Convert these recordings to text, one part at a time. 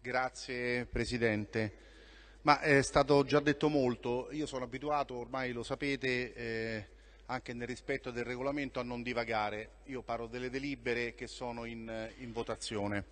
Grazie Presidente. Ma è stato già detto molto, io sono abituato, ormai lo sapete, anche nel rispetto del regolamento, a non divagare. Io parlo delle delibere che sono in votazione.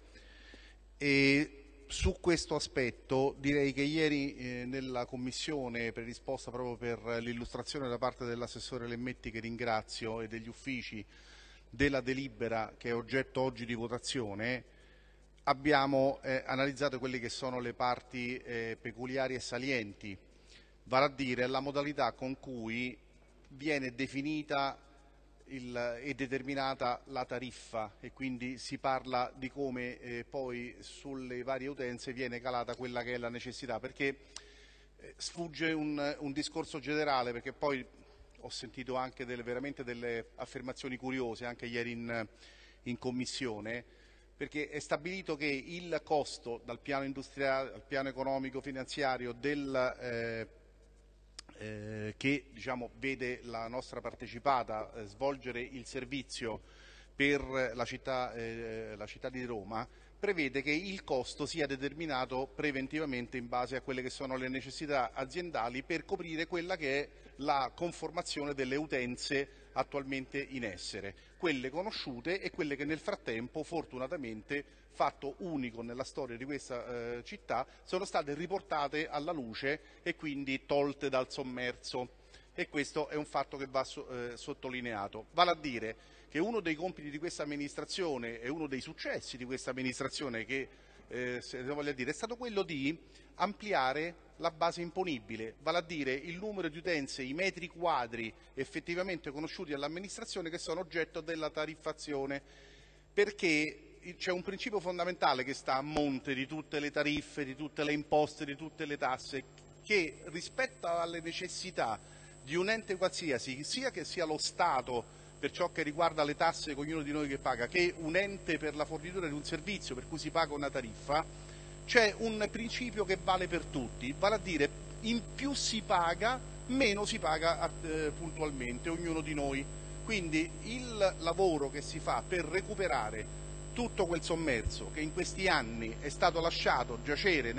E su questo aspetto direi che ieri nella Commissione predisposta proprio per l'illustrazione da parte dell'assessore Lemmetti, che ringrazio, e degli uffici della delibera che è oggetto oggi di votazione, abbiamo analizzato quelle che sono le parti peculiari e salienti, vale a dire la modalità con cui viene definita e determinata la tariffa, e quindi si parla di come poi sulle varie utenze viene calata quella che è la necessità, perché sfugge un discorso generale, perché poi ho sentito anche veramente delle affermazioni curiose anche ieri in Commissione, perché è stabilito che il costo dal piano industriale al piano economico finanziario che vede la nostra partecipata svolgere il servizio per la città di Roma, prevede che il costo sia determinato preventivamente in base a quelle che sono le necessità aziendali per coprire quella che è la conformazione delle utenze attualmente in essere, quelle conosciute e quelle che nel frattempo, fortunatamente, fatto unico nella storia di questa città, sono state riportate alla luce e quindi tolte dal sommerso. E questo è un fatto che va sottolineato. Vale a dire che uno dei compiti di questa amministrazione e uno dei successi di questa amministrazione, che se voglio dire, è stato quello di ampliare la base imponibile, vale a dire il numero di utenze, i metri quadri effettivamente conosciuti all'amministrazione che sono oggetto della tariffazione, perché c'è un principio fondamentale che sta a monte di tutte le tariffe, di tutte le imposte, di tutte le tasse, che rispetto alle necessità di un ente qualsiasi, sia che sia lo Stato per ciò che riguarda le tasse che ognuno di noi che paga, che un ente per la fornitura di un servizio per cui si paga una tariffa, c'è un principio che vale per tutti, vale a dire in più si paga, meno si paga puntualmente ognuno di noi. Quindi il lavoro che si fa per recuperare tutto quel sommerso che in questi anni è stato lasciato giacere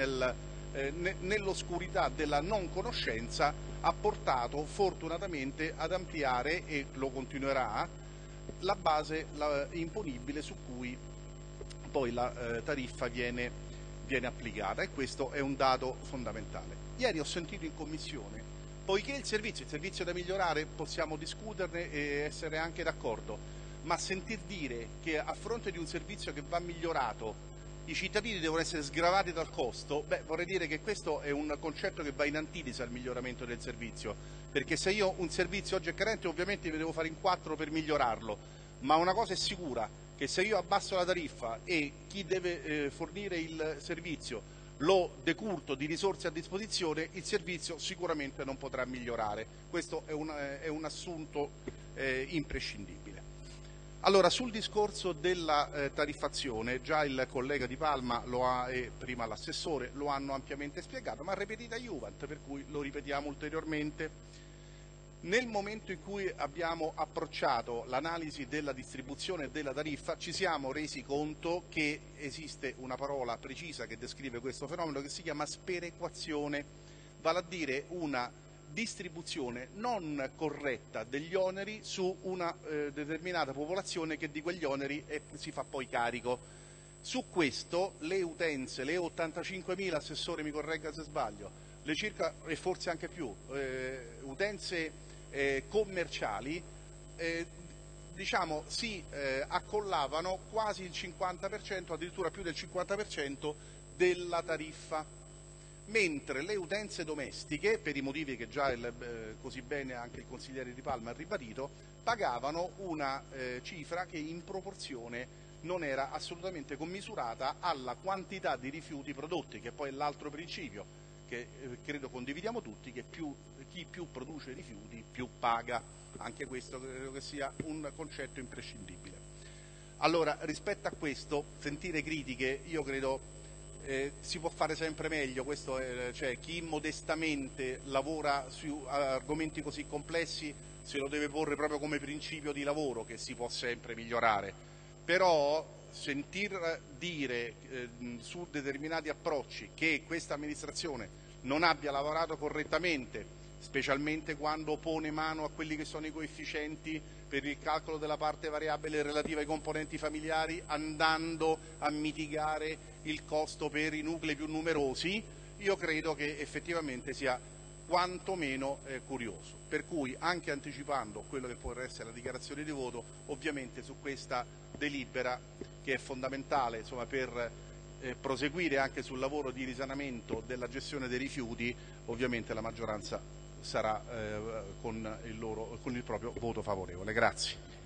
nell'oscurità della non conoscenza ha portato fortunatamente ad ampliare, e lo continuerà, la base imponibile su cui poi la tariffa viene applicata, e questo è un dato fondamentale. Ieri ho sentito in Commissione, poiché il servizio da migliorare, possiamo discuterne e essere anche d'accordo, ma sentir dire che a fronte di un servizio che va migliorato i cittadini devono essere sgravati dal costo, vorrei dire che questo è un concetto che va in antitesi al miglioramento del servizio, perché se io un servizio oggi è carente ovviamente mi devo fare in quattro per migliorarlo, ma una cosa è sicura, che se io abbasso la tariffa e chi deve fornire il servizio lo decurto di risorse a disposizione, il servizio sicuramente non potrà migliorare. Questo è un assunto imprescindibile. Allora, sul discorso della tariffazione, già il collega Di Palma e prima l'assessore lo hanno ampiamente spiegato, ma ripetita iuvant, per cui lo ripetiamo ulteriormente. Nel momento in cui abbiamo approcciato l'analisi della distribuzione e della tariffa, ci siamo resi conto che esiste una parola precisa che descrive questo fenomeno, che si chiama sperequazione, vale a dire una distribuzione non corretta degli oneri su una determinata popolazione che di quegli oneri si fa poi carico. Su questo le utenze, le 85.000, assessore mi corregga se sbaglio, le circa, e forse anche più, utenze commerciali si accollavano quasi il 50%, addirittura più del 50% della tariffa, mentre le utenze domestiche, per i motivi che già così bene anche il consigliere Di Palma ha ribadito, pagavano una cifra che in proporzione non era assolutamente commisurata alla quantità di rifiuti prodotti, che poi è l'altro principio che credo condividiamo tutti, che chi più produce rifiuti più paga. Anche questo credo che sia un concetto imprescindibile. Allora, rispetto a questo, sentire critiche, io credo si può fare sempre meglio, cioè chi modestamente lavora su argomenti così complessi se lo deve porre proprio come principio di lavoro, che si può sempre migliorare, però sentir dire su determinati approcci che questa amministrazione non abbia lavorato correttamente, specialmente quando pone mano a quelli che sono i coefficienti per il calcolo della parte variabile relativa ai componenti familiari, andando a mitigare il costo per i nuclei più numerosi, io credo che effettivamente sia quantomeno curioso. Per cui, anche anticipando quello che può essere la dichiarazione di voto, ovviamente su questa delibera, che è fondamentale, insomma, per proseguire anche sul lavoro di risanamento della gestione dei rifiuti, ovviamente la maggioranza sarà con il proprio voto favorevole. Grazie.